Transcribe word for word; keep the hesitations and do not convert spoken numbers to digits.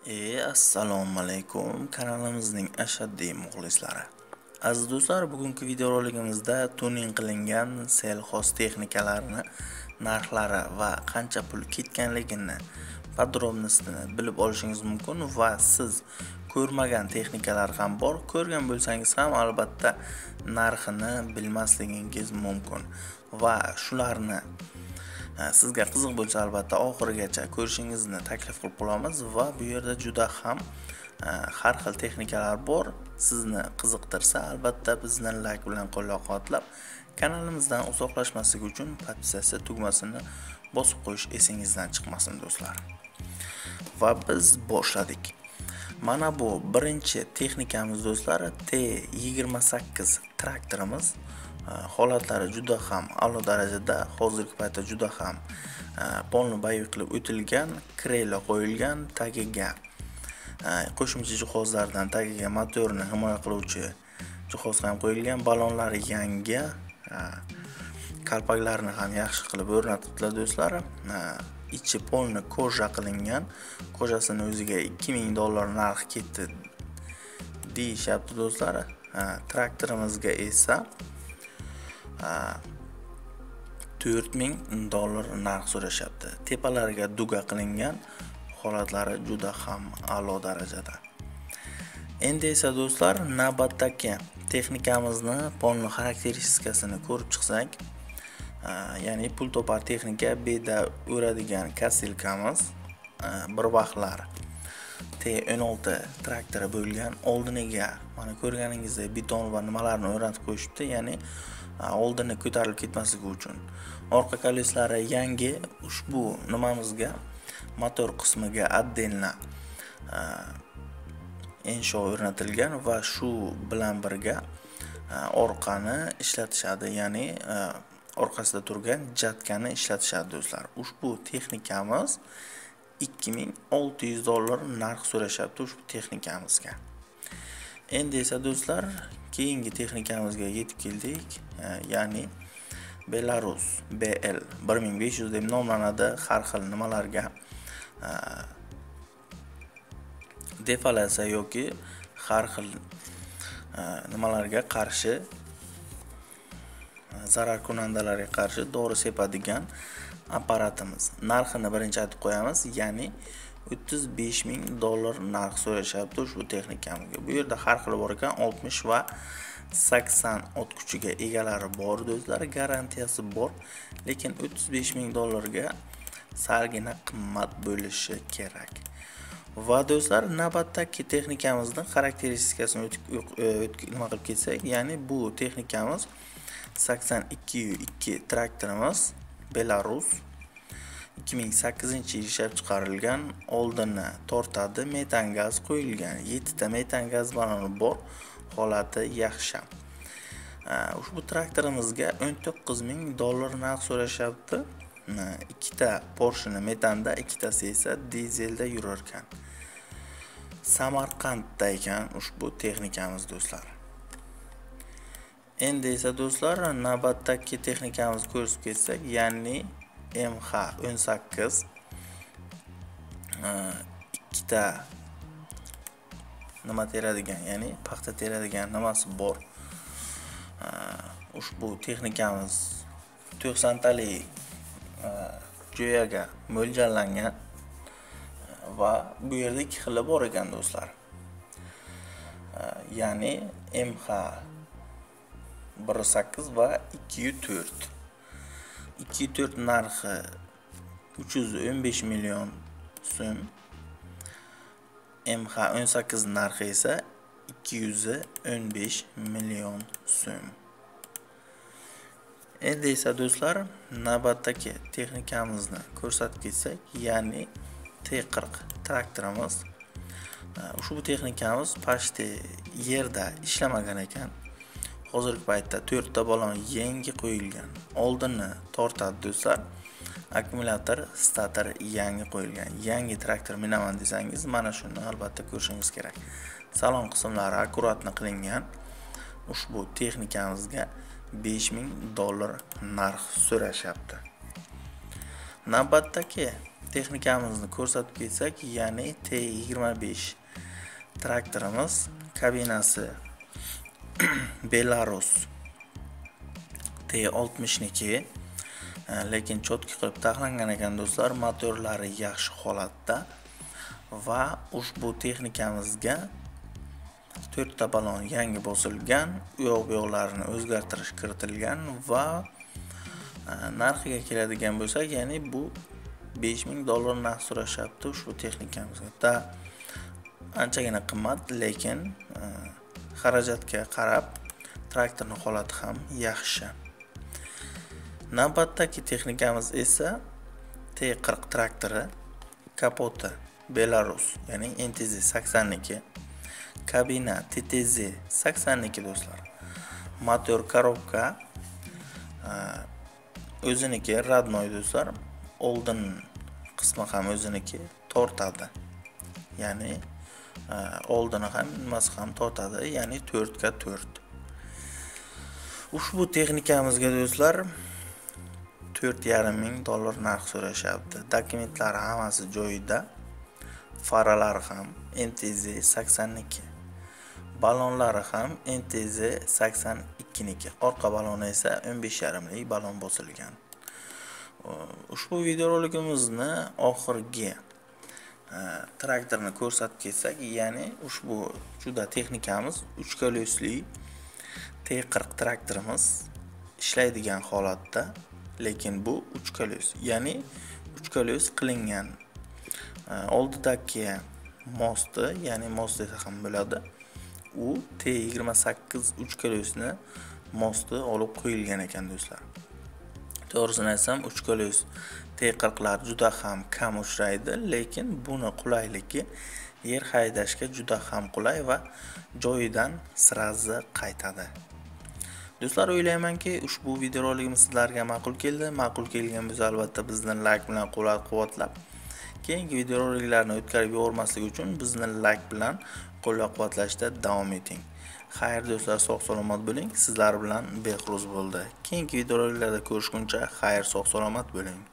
E, assalomu alaykum kanalimizning ashaddiy muxlislari. Aziz do'stlar, bugungi videorolikimizda tuning qilingan selxoz texnikalarni narxlari va qancha pul ketganligini podrobnostini bilib olishingiz mumkin va siz ko'rmagan texnikalar ham bor. Ko'rgan bo'lsangiz ham albatta narxini bilmasligingiz mumkin va shularni sizga qiziq bo'lsa albatta oxirigacha ko'rishingizni taklif qilib qolamiz va bu yerda juda ham har xil texnikalar bor. Sizni qiziqtirsa albatta bizni like bilan qo'llab-quvvatlab kanalimizdan uzoqlashmaslik uchun podpisatsiya tugmasini bosib qo'yish esingizdan chiqmasin do'stlar. Va biz boshladik. Mana bu birinchi texnikamiz do'stlar, T yigirma sakkiz traktorimiz. Holatlari juda ham a'lo darajada, hozirgi paytda juda ham polni bayy qilib o'tilgan, kreyla qo'yilgan, tagiga qo'shimcha jihozlardan tagiga motorni himoya qiluvchi jihoz ham qo'yilgan, balonlari yangi, kalpaklarni ham yaxshi qilib o'rnatibdilar do'stlar. Ichi polni koja qilingan, kojasini o'ziga ikki ming dollar narx ketdi deyishyapti do'stlar. Traktorimizga esa to'rt ming dollar narx so'rashyapti. Tepalariga duga qilingan, holatlari juda ham a'lo darajada. Endi esa do'stlar, navbatdagi texnikamizni polni xarakteristikasini ko'rib chiqsak, ya'ni pul topar texnika, beda o'radigan kasilkamiz, bir vaqtlar T o'n olti traktori bo'lgan, oldiniga mana ko'rganingizdek beton va nimalarni o'rnatib qo'yishibdi, ya'ni oldini ko'tarilib ketmasligi uchun. Orqa koleslari yangi, ushbu nimamizga motor qismiga отдельно ensho o'rnatilgan va shu bilan birga orqani ishlatishadi, ya'ni orqasida turgan jatkani ishlatishadi do'stlar. Ushbu texnikamiz ikki ming olti yuz dollar narx so'rashyapti ushbu texnikamizga. Endi esa do'stlar, keyingi texnikamizga yetib keldik, ya'ni Belarus B L bir ming besh yuz deb nomlanadi. Har xil nimalarga defoliatsiya yoki har xil nimalarga qarshi, zarar kunandalarga qarshi dori sepadigan apparatimiz. Narxini birinchi aytib qo'yamiz, ya'ni o'ttiz besh ming dollar narx so'rashyapti ushbu texnikamizga. Bu yerda har xil bor ekan, oltmish va sakson ot kuchiga egalari bor do'stlar, garantiyasi bor, lekin o'ttiz besh ming dollarga salgina qimmat bo'lishi kerak. Va do'stlar, navbatdagi texnikamizning xarakteristikasini nima qilib ketsak, ya'ni bu texnikamiz sakson ikki yu ikki traktorimiz, Belarus ikki ming sakkizinchi yil ishlab chiqarilgan, oldini tortadi, metan gaz qo'yilgan, yetti ta metan gaz baloni bor, holati yaxshi. Ushbu traktorimizga o'n to'qqiz ming dollar narx so'rashyapti. ikkita Porsche'ni metanda, ikkitasi esa dizelda yurar ekan. Samarqandda ekan ushbu texnikamiz do'stlar. Endi esa do'stlar, navbatdagi texnikamizni ko'rib ketsak, ya'ni M H o'n sakkiz ikkita nima teradigan, ya'ni paxta teradigan nimasi bor. Ushbu texnikamiz to'qsontali jo'yaga mo'ljallangan va bu yerda ikki xili bor ekan do'stlar. Ya'ni M H bir sakkiz va ikki to'rt. ikki to'rt narxi uch yuz o'n besh million so'm. M H o'n sakkiz narxi esa ikki yuz o'n besh million so'm. Endi esa do'stlar, navbatdagi texnikamizni ko'rsatib ketsak, ya'ni T qirq traktorimiz. Ushbu texnikamiz pashti yerda ishlamagan ekan. Hozirgi paytda to'rt ta balon yangi qo'yilgan. Oldini tortadi do'stlar. Akkumulyator, stator yangi qo'yilgan. Yangi traktor minaman desangiz, mana shuni albatta ko'rishingiz kerak. Salon qismlari akkuratni qilingan. Ushbu texnikamizga besh ming dollar narx so'rashyapti. Navbatdagi texnikamizni ko'rsatib ketsak, ya'ni T yigirma besh traktorimiz, kabinasi Belarus T oltmish niki, lekin cho'tki qilib taxlangan ekan do'stlar. Motorlari yaxshi holatda va ushbu texnikamizga to'rtta balon yangi bosilgan, u yoq bu yoqlarini o'zgartirish kiritilgan va narxiga keladigan bo'lsak, ya'ni bu besh ming dollar narx so'rashyapti ushbu texnikamizga. Da anchagina qimmat, lekin xarajatga qarab traktorning holati ham yaxshi. Navbatdagi texnikamiz esa T qirq traktori, kapoti Belarus, ya'ni N T Z sakson niki, kabina T T Z sakson niki do'stlar. Motor korobka o'ziniki radnoy do'stlar. Oldin qismi ham o'ziniki tortadi. Ya'ni oldini ham nimasi ham tortadi, ya'ni to'rt ga to'rt. Ushbu texnikamizga do'stlar to'rt yarim ming dollar narx so'rashyapti. Dokumentlari hammasi joyida. Faralari ham N T Z sakson niki. Balonlari ham N T Z sakson ikki niki. Orqa baloni esa o'n besh yarim lik balon bosilgan. Ushbu videorolikimizni oxirgi traktorni ko'rsatib ketsak, ya'ni ushbu juda texnikamiz uch kolesli T qirq traktorimiz ishlaydigan holatda, lekin bu uch koles, ya'ni uch koles qilingan. Oldidagi mosti, ya'ni most desa ham bo'ladi. U T yigirma sakkiz uch kolesni mosti olib qo'yilgan ekan do'stlar. To'g'risini aytsam, uch koles T qirqlar juda ham kam uchraydi, lekin buni qulayligi yer haydashga juda ham qulay va joyidan sirazi qaytadi. Do'stlar, o'ylaymanki, ushbu videorolikimiz sizlarga ma'qul keldi. Ma'qul kelgan bo'lsa, albatta bizni like bilan qo'llab-quvvatlab, keyingi videoroliklarni o'tkazib yubormaslik uchun bizni like bilan qo'llab-quvvatlashda davom eting. Xayr do'stlar, sog'-salomat bo'ling. Sizlar bilan Behruz bo'ldi. Keyingi videoroliklarda ko'rishguncha xayr, sog'-salomat bo'ling.